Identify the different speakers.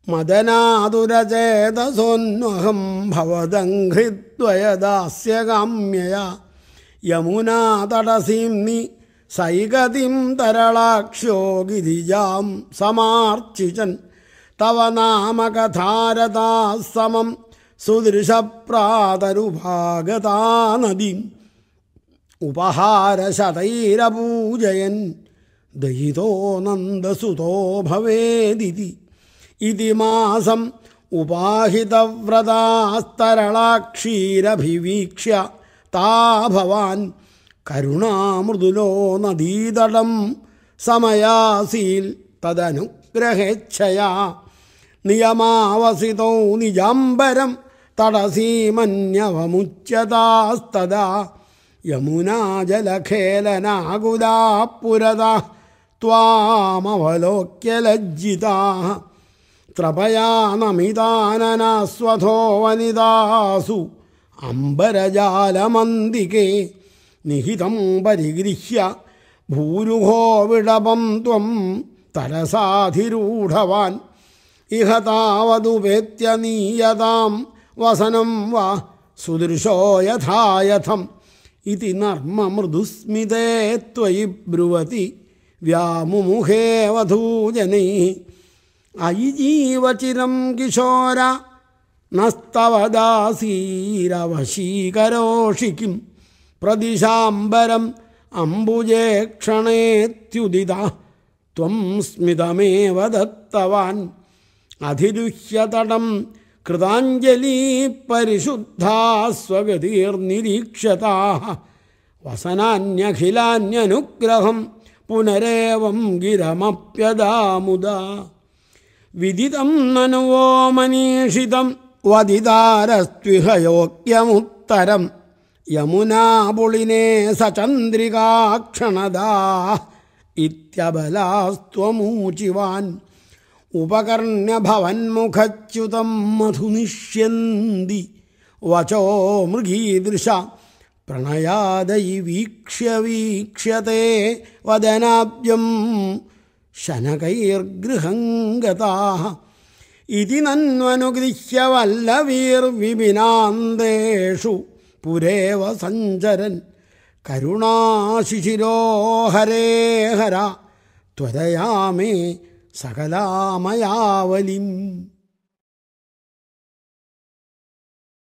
Speaker 1: മദനാതുരചേതസോന്വഹം ഭവദംഘ്രിദ്വയദാസ്യകാമ്യയാ യമുനാതടസീം നി സൈകതിം തരളാക്ഷ്യോ ഗിരിജാം സമാർച്ചിചൻ തവ നാമകഥാരതാസമം സുദൃശപ്രാതരുഭാഗതാ നദീം ഉപഹാരശതൈരപൂജയൻ ദയിതോ നന്ദസുതോ ഭവേദിതി ഇതി മാസം ഉപാഹിതവ്രതാസ്തരളാക്ഷീരഭിവീക്ഷ്യ താ ഭവാൻ കരുണാമൃദുലോ നദീതടം സമയാസീൽ തദനുഗ്രഹേച്ഛയാ നിയമാവസിതോ നിജാംബരം തടസീമന്യവമുച്യതാസ്തദാ യമുനാജലഖേലനാകുലാ പുരതാ ത്വാമവലോക്യ ലജ്ജിതാഃ ത്രപയാ നമിതാനനാസ്വധോ വനിതാസു അംബരജാലമന്തികേ നിഹിതം പരിഗൃഹ്യ ഭൂരുഹോ വിടപം ത്വം തരസാധിരൂഢവാൻ ഇഹ താവതുപേത്യ നീയതാം വസനം വാ സുദൃശോ യഥായഥം ഇതി നർമ്മമൃദുസ്മിതേ ത്വയി ബ്രുവതി വ്യാമുമുഖേ വധൂജനൈഃ അയി ജീവചിരം കിശോര നസ്തവദാസീരവശീകരോഷി കിം പ്രദിശാംബരം അംബുജേ ക്ഷണേത്യുദിത ത്വം സ്മിതമേവ ദത്തവാൻ അധിരുഹ്യതടം കൃതാഞ്ജലി പരിശുദ്ധാ സ്വഗതിർനിരീക്ഷ്യതാഃ വസനാന്യഖിലാന്യനുഗ്രഹം പുനരേവം ഗിരമപ്യദാമുദാ വിദിതം നനുവോ മനീഷിതം വദിതാരസ്ത്വിഹ യോഗ്യമുത്തരം യമുനാപുളിനേ സചന്ദ്രികാക്ഷണദാ ഇത്യബലാസ്ത്വമൂചിവാൻ ഉപകർണ്യഭവന്മുഖച്യുതം മധുനിഷ്യന്തി വചോ മൃഗീദൃശ പ്രണയാദയി വീക്ഷ്യ വീക്ഷ്യത്തെ വദനാബ്ജം ശനകൈർഗൃഹം ഗതാഃ ഇതി നന്വനുഗൃഹ്യ വല്ലവീർവിപിനാന്തേഷു പുരേവ സഞ്ചരൻ കരുണാശിശിരോ ഹരേ ഹര ത്വരയാ മേ സകലാമയാവലിം.